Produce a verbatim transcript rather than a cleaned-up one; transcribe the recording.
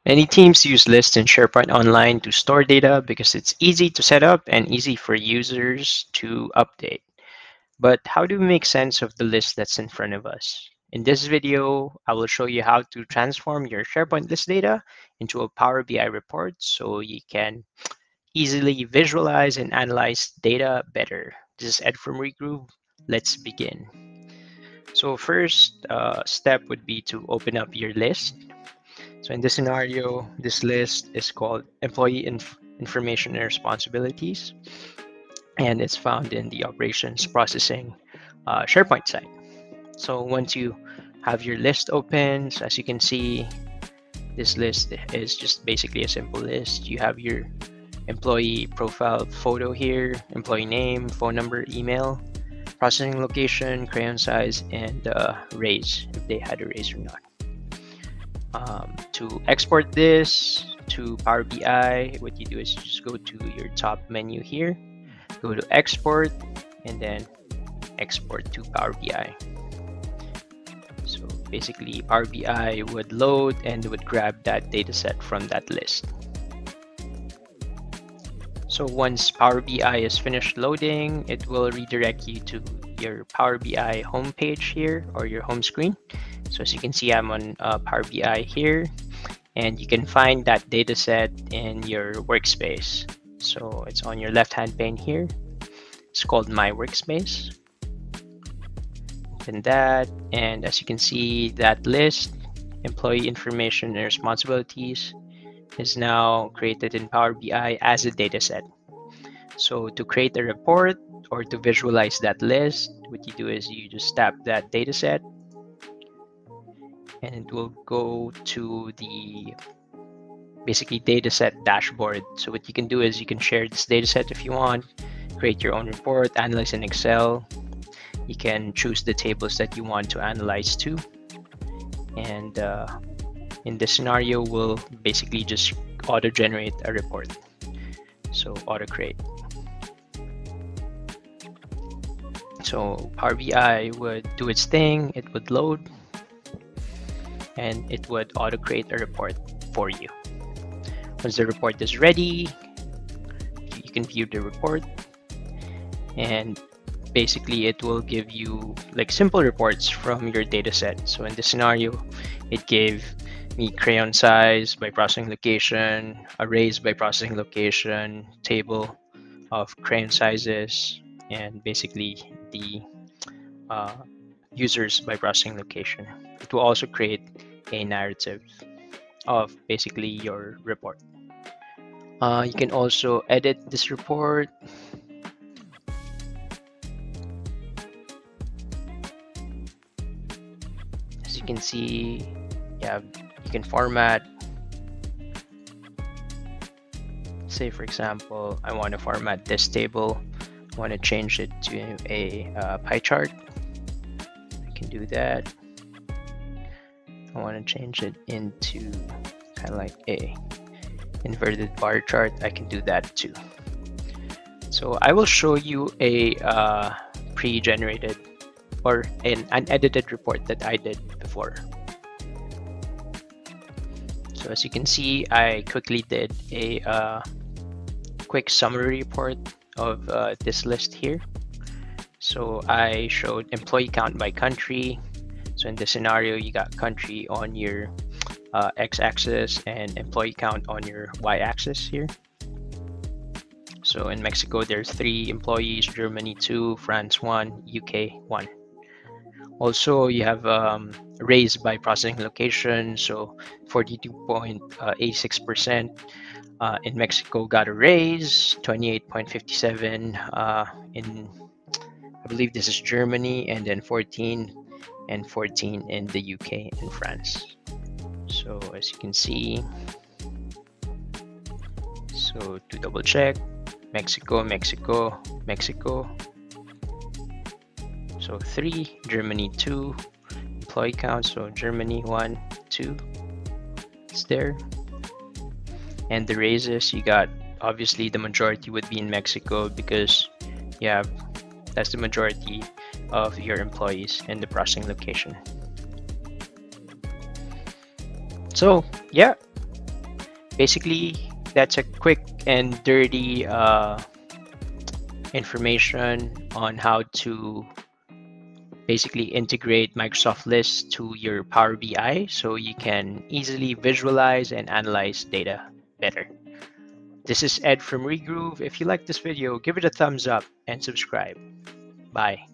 Many teams use lists in SharePoint Online to store data because it's easy to set up and easy for users to update. But how do we make sense of the list that's in front of us? In this video, I will show you how to transform your SharePoint list data into a Power B I report so you can easily visualize and analyze data better. This is Ed from Regroove. Let's begin. So first uh, step would be to open up your list. So in this scenario, this list is called Employee Inf Information and Responsibilities, and it's found in the Operations Processing uh, SharePoint site. So once you have your list open, so as you can see, this list is just basically a simple list. You have your employee profile photo here, employee name, phone number, email, processing location, crayon size, and uh, raise, if they had a raise or not. Um, to export this to Power B I, what you do is you just go to your top menu here, go to export, and then export to Power B I. So basically Power B I would load and would grab that data set from that list. So once Power B I is finished loading, it will redirect you to your Power B I homepage here, or your home screen. So as you can see, I'm on uh, Power B I here, and you can find that data set in your workspace. So it's on your left-hand pane here. It's called My Workspace. Open that, and as you can see, that list, Employee Information and Responsibilities, is now created in Power B I as a data set. So to create a report or to visualize that list, what you do is you just tap that data set, and it will go to the basically data set dashboard. So what you can do is you can share this data set if you want, create your own report, analyze in Excel. You can choose the tables that you want to analyze to, and uh, in this scenario, we'll basically just auto generate a report. So auto create. So Power B I would do its thing, it would load, and it would auto create a report for you. Once the report is ready, you can view the report, and basically it will give you like simple reports from your data set. So in this scenario, it gave me crayon size by processing location, arrays by processing location, table of crayon sizes, and basically the uh, users by processing location. It will also create a narrative of basically your report. Uh, you can also edit this report. As you can see, yeah, you can format. Say for example, I want to format this table. I want to change it to a uh, pie chart. I can do that. I want to change it into kind of like a inverted bar chart. I can do that too. So I will show you a uh, pre-generated or an unedited report that I did before. So as you can see, I quickly did a uh, quick summary report of uh, this list here. So I showed employee count by country. So in this scenario, you got country on your uh, x-axis and employee count on your y-axis here. So in Mexico, there's three employees, Germany two, France one, U K one. Also, you have um, raise by processing location. So forty-two point eight six percent uh, in Mexico got a raise, twenty-eight point five seven uh, in, I believe this is Germany, and then fourteen and fourteen in the U K and France. So as you can see, so to double check, Mexico, Mexico, Mexico. So three, Germany two, employee count. So Germany one, two, it's there. And the raises, you got obviously the majority would be in Mexico because yeah, that's the majority of your employees in the processing location. So yeah, Basically, that's a quick and dirty uh, information on how to basically integrate Microsoft Lists to your Power B I so you can easily visualize and analyze data better. This is Ed from Regroove. If you like this video, give it a thumbs up and subscribe. Bye.